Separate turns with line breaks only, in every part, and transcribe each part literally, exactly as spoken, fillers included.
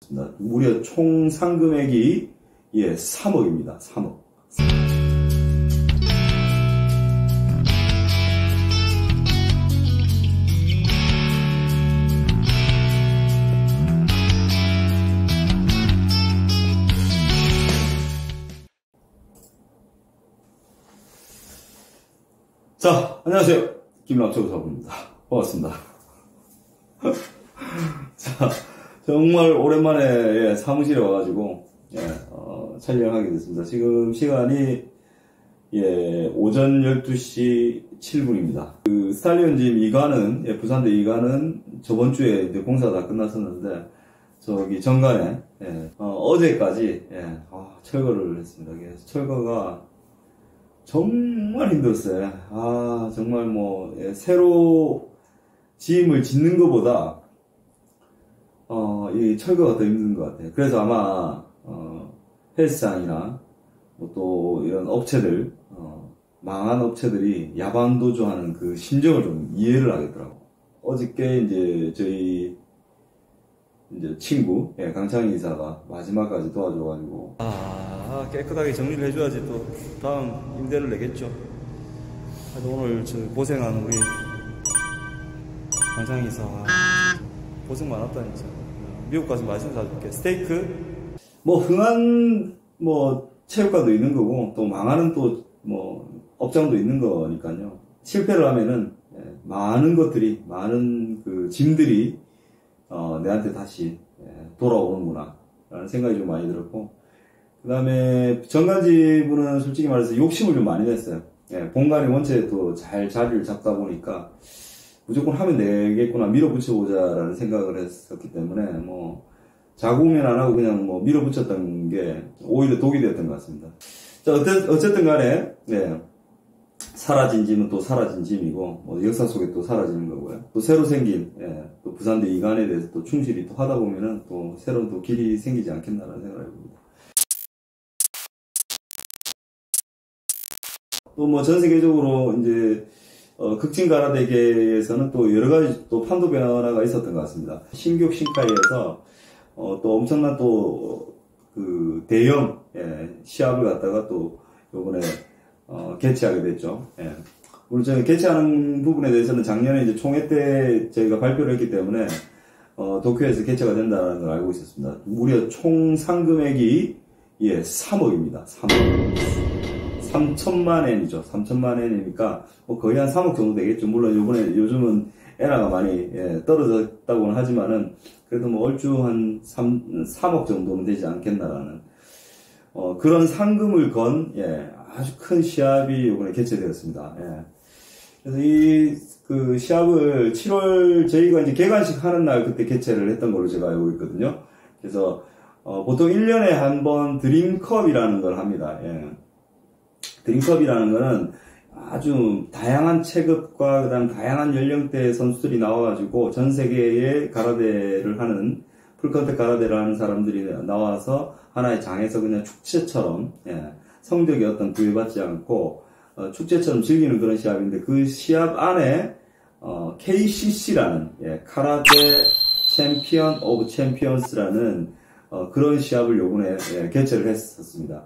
무려 총 상금액이 예, 삼억입니다. 삼억. 자, 안녕하세요. 김락초 사부입니다. 반갑습니다. 자, 정말 오랜만에 예, 사무실에 와가지고 예, 어, 촬영하게 됐습니다. 지금 시간이 예, 오전 열두 시 칠 분입니다. 그 스탈리온 짐 이관은 예, 부산대 이관은 저번 주에 이제 공사가 다 끝났었는데 저기 정관에 예, 어, 제까지 예, 아, 철거를 했습니다. 그래서 철거가 정말 힘들었어요. 아, 정말 뭐, 예, 새로 짐을 짓는 것보다, 어, 이 철거가 더 힘든 것 같아요. 그래서 아마, 어, 헬스장이나, 뭐 또 이런 업체들, 어, 망한 업체들이 야반도주하는 그 심정을 좀 이해를 하겠더라고. 어저께 이제 저희, 이제 친구, 예, 강창희 이사가 마지막까지 도와줘가지고, 아, 깨끗하게 정리를 해줘야지 또 다음 임대를 내겠죠. 그래서 오늘 저 고생한 우리 강창희 이사, 고생 많았다, 진짜. 미국 가서 맛있는 거 사줄게. 스테이크? 뭐, 흥한, 뭐, 체육관도 있는 거고, 또 망하는 또, 뭐, 업장도 있는 거니까요. 실패를 하면은, 예, 많은 것들이, 많은 그 짐들이, 어, 내한테 다시 예, 돌아오는구나 라는 생각이 좀 많이 들었고, 그 다음에 정관지부는 솔직히 말해서 욕심을 좀 많이 냈어요. 예, 공간이 원체 또 잘 자리를 잡다 보니까 무조건 하면 되겠구나, 밀어붙여보자 라는 생각을 했었기 때문에 뭐 자고면 안 하고 그냥 뭐 밀어붙였던 게 오히려 독이 되었던 것 같습니다. 자, 어쨌, 어쨌든 간에 예, 사라진 짐은 또 사라진 짐이고, 뭐 역사 속에 또 사라지는 거고요. 또 새로 생긴, 예, 또 부산대 이관에 대해서 또 충실히 또 하다 보면은 또 새로운 또 길이 생기지 않겠나라는 생각을 해봅니다. 또 뭐 전 세계적으로 이제, 어, 극진 가라데계에서는 또 여러 가지 또 판도 변화가 있었던 것 같습니다. 신격 신카이에서, 어, 또 엄청난 또, 그, 대형, 예, 시합을 갖다가 또, 요번에, 어, 개최하게 됐죠. 예. 물론 저는 개최하는 부분에 대해서는 작년에 이제 총회 때 저희가 발표를 했기 때문에, 어, 도쿄에서 개최가 된다는 걸 알고 있었습니다. 무려 총 상금액이, 예, 삼억입니다. 삼억. 삼천만 엔이죠. 삼천만 엔이니까, 뭐 거의 한 삼억 정도 되겠죠. 물론 요번에, 요즘은 엔화가 많이, 예, 떨어졌다고는 하지만은, 그래도 뭐 얼추 한 삼, 삼억 정도는 되지 않겠나라는, 어, 그런 상금을 건, 예, 아주 큰 시합이 이번에 개최되었습니다. 예. 그래서 이, 그, 시합을 칠월, 저희가 이제 개관식 하는 날 그때 개최를 했던 걸로 제가 알고 있거든요. 그래서, 어, 보통 일 년에 한 번 드림컵이라는 걸 합니다. 예. 드림컵이라는 거는 아주 다양한 체급과 그다음 다양한 연령대의 선수들이 나와가지고 전 세계의 가라데를 하는, 풀컨택 가라데를 하는 사람들이 나와서 하나의 장에서 그냥 축제처럼, 예. 성적이 어떤 구애받지 않고 어, 축제처럼 즐기는 그런 시합인데, 그 시합 안에 어, 케이씨씨라는 예, 카라데 챔피언 오브 챔피언스라는 어, 그런 시합을 요번에 예, 개최를 했었습니다.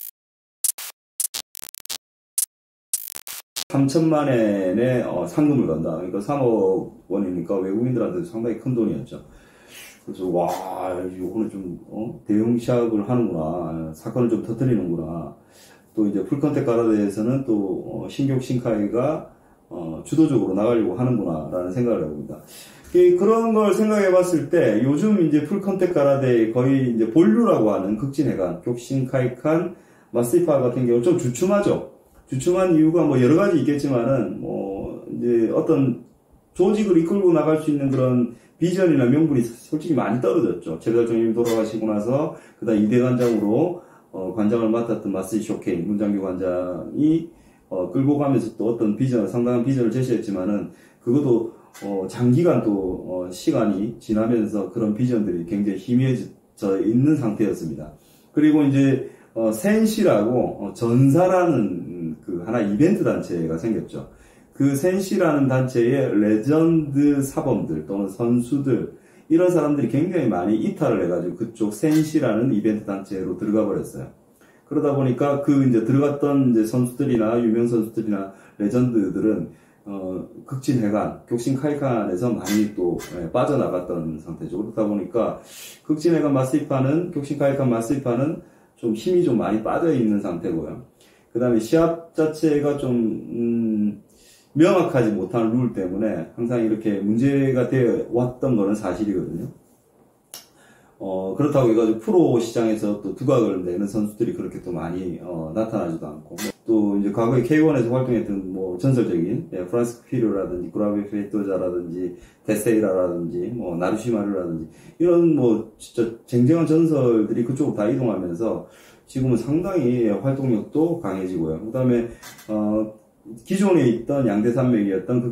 삼천만 엔의 어, 상금을 건다. 그러니까 삼억 원이니까 외국인들한테도 상당히 큰 돈이었죠. 그래서 와, 요거는 좀 어? 대형 시합을 하는구나, 사건을 좀 터뜨리는구나. 또 이제 풀컨택 가라데에서는 또 어, 신격 신카이가 어, 주도적으로 나가려고 하는구나라는 생각을 해봅니다. 그런 걸 생각해 봤을 때 요즘 이제 풀컨택 가라데 거의 이제 본류라고 하는 극진해관, 격신카이칸, 마스티파 같은 경우 좀 주춤하죠. 주춤한 이유가 뭐 여러 가지 있겠지만은 뭐 이제 어떤 조직을 이끌고 나갈 수 있는 그런 비전이나 명분이 솔직히 많이 떨어졌죠. 최달정님이 돌아가시고 나서 그다음 이 대 관장으로 어, 관장을 맡았던 마스이 쇼케이 문장규 관장이 어, 끌고 가면서 또 어떤 비전, 상당한 비전을 제시했지만은 그것도 어, 장기간 또 어, 시간이 지나면서 그런 비전들이 굉장히 희미해져 있는 상태였습니다. 그리고 이제 어, 센시라고 어, 전사라는 그 하나 이벤트 단체가 생겼죠. 그 센시라는 단체의 레전드 사범들 또는 선수들, 이런 사람들이 굉장히 많이 이탈을 해가지고 그쪽 센시라는 이벤트 단체로 들어가 버렸어요. 그러다 보니까 그 이제 들어갔던 이제 선수들이나 유명 선수들이나 레전드들은 어, 극진회관, 격신카이칸에서 많이 또 예, 빠져나갔던 상태죠. 그러다 보니까 극진회관 마스이파는 격신카이칸 마스이파는 좀 힘이 좀 많이 빠져 있는 상태고요. 그 다음에 시합 자체가 좀 음, 명확하지 못한 룰 때문에 항상 이렇게 문제가 되어 왔던 거는 사실이거든요. 어, 그렇다고 해가지고 프로 시장에서 또 두각을 내는 선수들이 그렇게 또 많이, 어, 나타나지도 않고. 또 이제 과거에 케이원에서 활동했던 뭐 전설적인, 예, 프란스 피로라든지, 구라베 페토자라든지, 데세이라라든지, 뭐, 나루시마르라든지, 이런 뭐, 진짜 쟁쟁한 전설들이 그쪽으로 다 이동하면서 지금은 상당히 활동력도 강해지고요. 그 다음에, 어, 기존에 있던 양대산맥이었던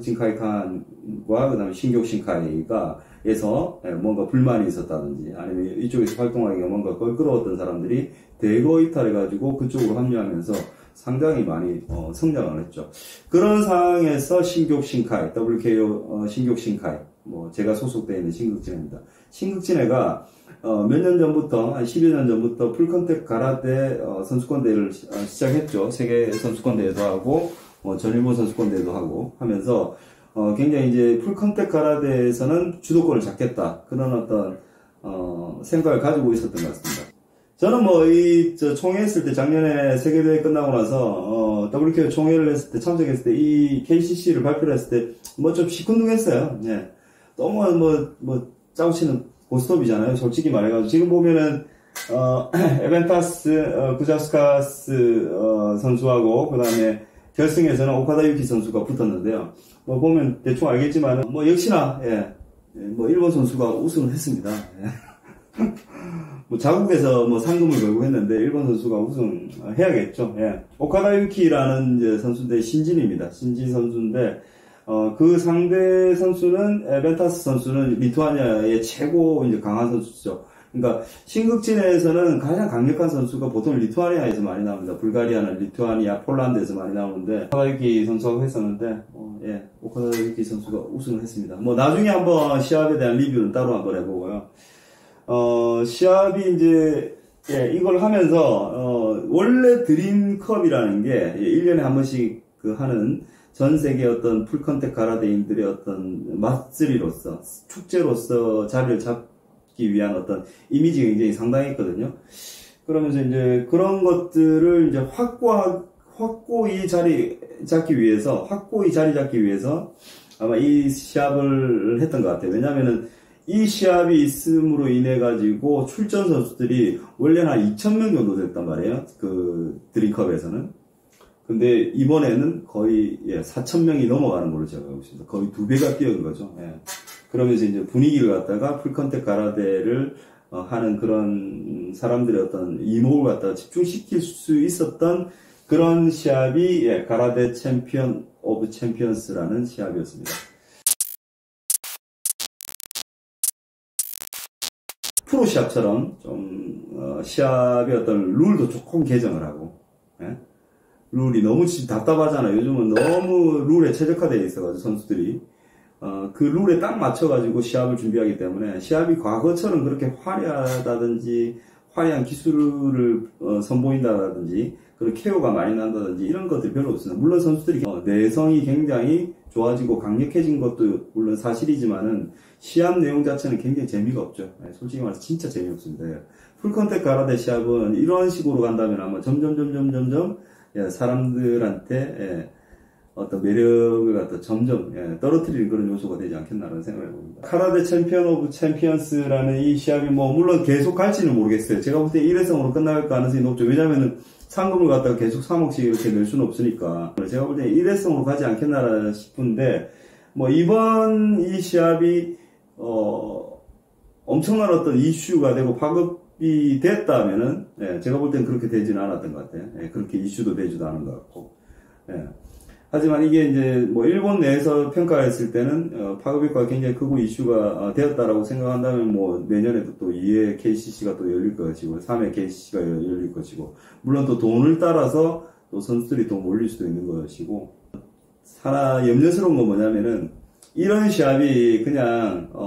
극진카이칸과 그 다음에 신격신카이가 에서 뭔가 불만이 있었다든지 아니면 이쪽에서 활동하기가 뭔가 껄끄러웠던 사람들이 대거 이탈해가지고 그쪽으로 합류하면서 상당히 많이 어, 성장을 했죠. 그런 상황에서 신격신카이, 더블유케이오 어, 신격신카이, 뭐 제가 소속되어 있는 신극진해입니다. 신극진해가 어, 몇 년 전부터 한 십여 년 전부터 풀컨택 가라데 어, 선수권 대회를 시, 어, 시작했죠. 세계 선수권 대회도 하고 어, 전일본 선수권 대회도 하고 하면서 어, 굉장히 이제 풀컨택 가라데에서는 주도권을 잡겠다. 그런 어떤, 어, 생각을 가지고 있었던 것 같습니다. 저는 뭐, 이, 저, 총회했을 때, 작년에 세계대회 끝나고 나서, 어, 더블유케이오 총회를 했을 때, 참석했을 때, 이 케이씨씨를 발표를 했을 때, 뭐 좀 시큰둥했어요. 예. 너무 뭐, 뭐, 짜고치는 고스톱이잖아요. 솔직히 말해가지고. 지금 보면은, 어, 에벤타스, 어, 구자스카스, 어, 선수하고, 그 다음에, 결승에서는 오카다 유키 선수가 붙었는데요. 뭐 보면 대충 알겠지만 뭐 역시나 예, 뭐 일본 선수가 우승을 했습니다. 예. 뭐 자국에서 뭐 상금을 걸고 했는데 일본 선수가 우승해야겠죠. 예. 오카다 유키라는 이제 선수인데 신진입니다. 신진 선수인데 어, 그 상대 선수는 에벤타스 선수는 리투아니아의 최고 이제 강한 선수죠. 그러니까 신극진에서는 가장 강력한 선수가 보통 리투아니아에서 많이 나옵니다. 불가리아나 리투아니아, 폴란드에서 많이 나오는데 오카다 유키 선수하고 했었는데 어, 예, 오카다 유키 선수가 우승을 했습니다. 뭐 나중에 한번 시합에 대한 리뷰는 따로 한번 해보고요. 어, 시합이 이제 예, 이걸 하면서 어, 원래 드림컵이라는 게 예, 일 년에 한 번씩 그 하는 전 세계 어떤 풀컨택 가라데인들의 어떤 맛쓰리로서 축제로서 자리를 잡 위한 어떤 이미지가 굉장히 상당했거든요. 그러면서 이제 그런 것들을 이제 확고하, 확고히 자리 잡기 위해서, 확고히 자리 잡기 위해서 아마 이 시합을 했던 것 같아요. 왜냐면은 이 시합이 있음으로 인해 가지고 출전 선수들이 원래는 한 이천 명 정도 됐단 말이에요. 그 드림컵에서는. 근데 이번에는 거의 예, 사천 명이 넘어가는 걸로 제가 알고 있습니다. 거의 두 배가 뛰어든 거죠. 예. 그러면서 이제 분위기를 갖다가 풀컨택 가라데를 어, 하는 그런 사람들의 어떤 이목을 갖다가 집중시킬 수 있었던 그런 시합이 예, 가라데 챔피언 오브 챔피언스라는 시합이었습니다. 프로 시합처럼 좀 어, 시합의 어떤 룰도 조금 개정을 하고 예? 룰이 너무 답답하잖아요. 요즘은 너무 룰에 최적화되어 있어가지고 선수들이 어, 그 룰에 딱 맞춰가지고 시합을 준비하기 때문에 시합이 과거처럼 그렇게 화려하다든지 화려한 기술을 어, 선보인다든지 그런 케어가 많이 난다든지 이런 것들이 별로 없습니다. 물론 선수들이 어, 내성이 굉장히 좋아지고 강력해진 것도 물론 사실이지만은 시합 내용 자체는 굉장히 재미가 없죠. 네, 솔직히 말해서 진짜 재미없습니다. 풀컨택 가라데 시합은 이런 식으로 간다면 아마 점점 점점 점점 예, 사람들한테 예, 어떤 매력을 갖다 점점 예, 떨어뜨리는 그런 요소가 되지 않겠나라는 생각을 해봅니다. 가라데 챔피언 오브 챔피언스라는 이 시합이 뭐 물론 계속 갈지는 모르겠어요. 제가 볼 때 일 회성으로 끝날 가능성이 높죠. 왜냐면은 상금을 갖다가 계속 삼억씩 이렇게 낼 수는 없으니까 제가 볼 때 일 회성으로 가지 않겠나 싶은데 뭐 이번 이 시합이 어 엄청난 어떤 이슈가 되고 파급이 됐다면은 예, 제가 볼 땐 그렇게 되지는 않았던 것 같아요. 예, 그렇게 이슈도 되지도 않은 것 같고 예. 하지만 이게 이제 뭐 일본 내에서 평가했을 때는 어, 파급 효과가 굉장히 크고 이슈가 어, 되었다라고 생각한다면 뭐 내년에도 또 이 회 케이씨씨가 또 열릴 것이고 삼 회 케이씨씨가 열릴 것이고 물론 또 돈을 따라서 또 선수들이 또 몰릴 수도 있는 것이고 하나 염려스러운 건 뭐냐면은 이런 시합이 그냥 어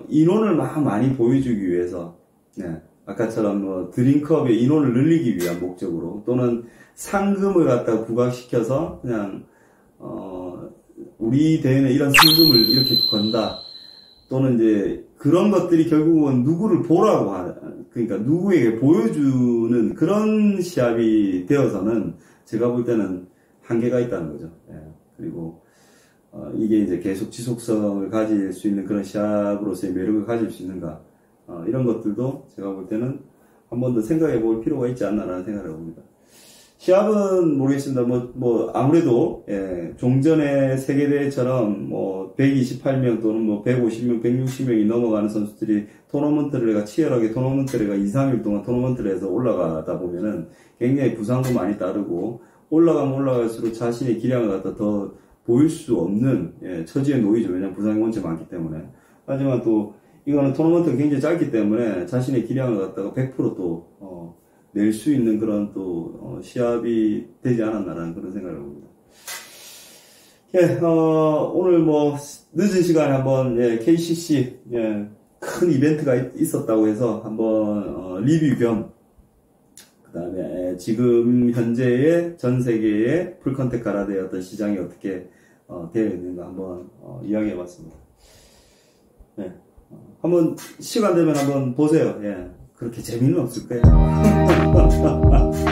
인원을 막 많이 보여주기 위해서, 네, 아까처럼 뭐 드링크업의 인원을 늘리기 위한 목적으로, 또는 상금을 갖다가 부각시켜서 그냥 어 우리 대회는 이런 상금을 이렇게 건다, 또는 이제 그런 것들이 결국은 누구를 보라고 하는, 그러니까 누구에게 보여주는 그런 시합이 되어서는 제가 볼 때는 한계가 있다는 거죠. 예. 그리고 어, 이게 이제 계속 지속성을 가질 수 있는 그런 시합으로서의 매력을 가질 수 있는가, 어, 이런 것들도 제가 볼 때는 한 번 더 생각해 볼 필요가 있지 않나라는 생각을 합니다. 시합은 모르겠습니다. 뭐, 뭐, 아무래도, 예, 종전의 세계대회처럼 뭐, 백이십팔 명 또는 뭐, 백오십 명, 백육십 명이 넘어가는 선수들이 토너먼트를 해가 치열하게 토너먼트를 해가 이, 삼 일 동안 토너먼트를 해서 올라가다 보면은 굉장히 부상도 많이 따르고, 올라가면 올라갈수록 자신의 기량을 갖다 더 보일 수 없는, 예, 처지에 놓이죠. 왜냐면 부상이 원체 많기 때문에. 하지만 또, 이거는 토너먼트가 굉장히 짧기 때문에 자신의 기량을 갖다가 백 퍼센트 또, 어, 낼 수 있는 그런 또, 어, 시합이 되지 않았나라는 그런 생각을 합니다. 예, 어, 오늘 뭐, 늦은 시간에 한번, 예, 케이씨씨, 예, 큰 이벤트가 있었다고 해서 한번, 어, 리뷰 겸, 그 다음에 지금 현재의 전 세계의 풀컨택 가라데의 어떤 시장이 어떻게, 어, 되어 있는가 한번, 어, 이야기해 봤습니다. 네. 한번 시간 되면 한번 보세요. 예. 그렇게 재미는 없을 거예요.